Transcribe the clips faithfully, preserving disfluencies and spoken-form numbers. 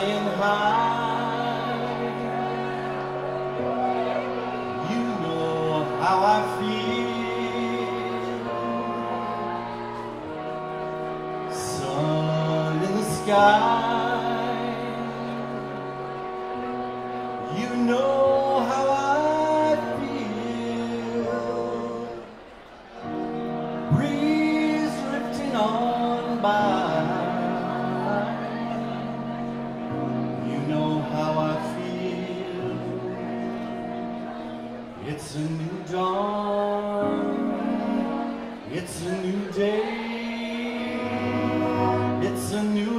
flying high. You know how I feel. Sun in the sky. You know how I feel. Breeze drifting on by. It's a new dawn, it's a new day, it's a new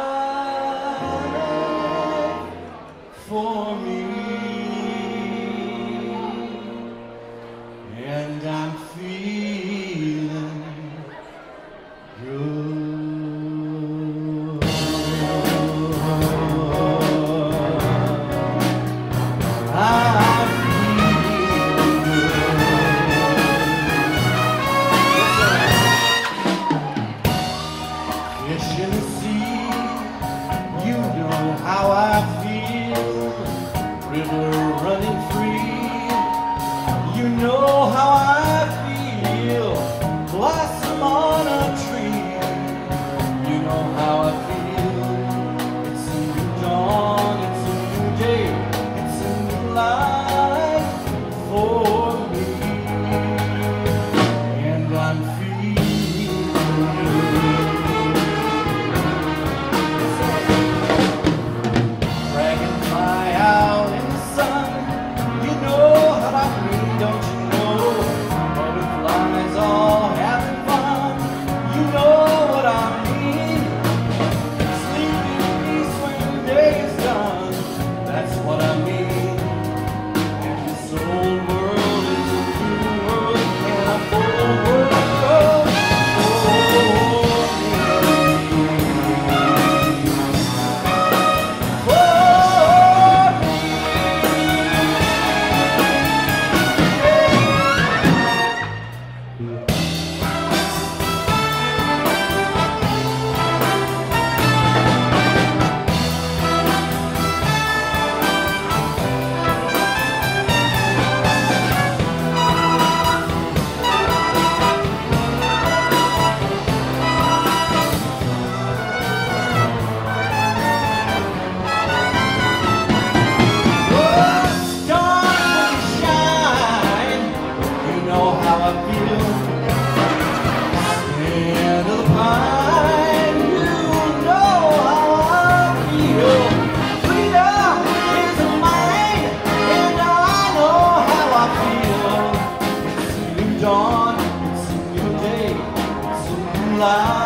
life for me, and I'm feeling good. I'm how I feel, river running free. You know how I feel, blossom on a tree. You know how I feel. It's a new dawn, it's a new day, it's a new life for me, and I'm feeling good. Out in the sun, you know how I mean, don't you know? Butterflies all having fun, you know what I mean. Sleep in peace when the day is done, that's what I mean. And this old world is a new world, and a full world. Dawn, it's a new day, it's a new life.